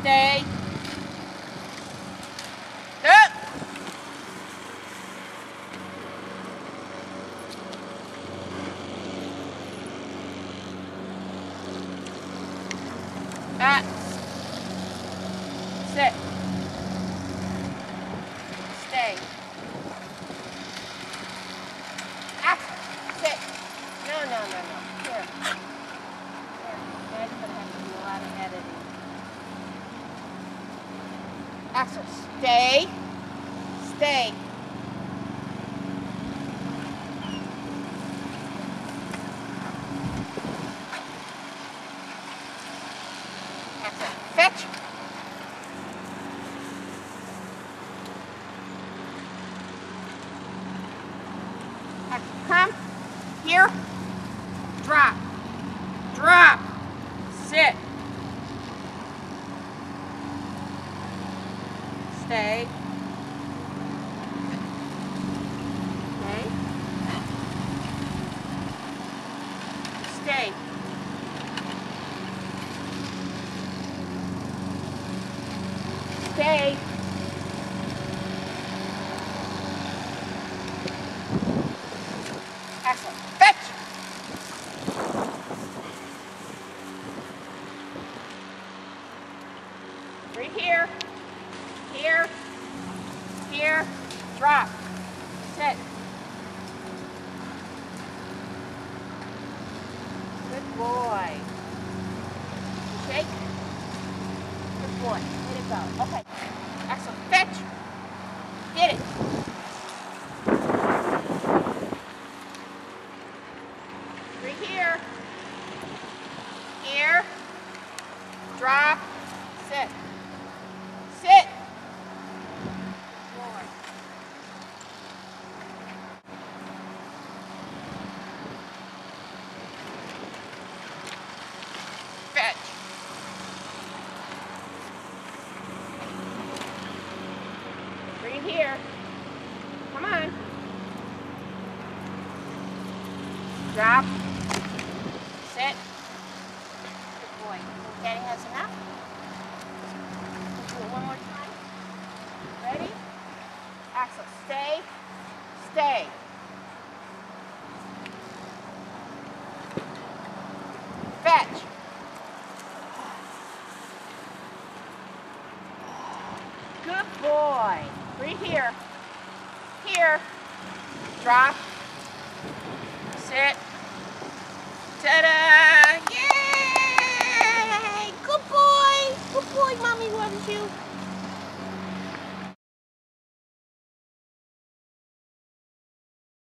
stay. Up. Back. Sit. Stay. Axel. Sit. No. Here. Dad's going to have to do a lot of editing. Axel. Stay. Stay. Axel. Fetch. Axel. Come. Here. Drop. Drop. Sit. Stay. Okay. Stay. Stay. Excellent. Fetch. Right here. Here. Here. Drop. Sit. Good boy. Shake. Good boy. Let it go. Okay. Excellent. Fetch. Get it. Right here. Here. Drop. Sit. Sit. Forward. Fetch. Right here. Come on. Drop. Sit. Good boy. Daddy has enough. Do it one more time. Ready? Axel, stay. Stay. Fetch. Good boy. Right here. Here. Drop. Sit. Ta-da!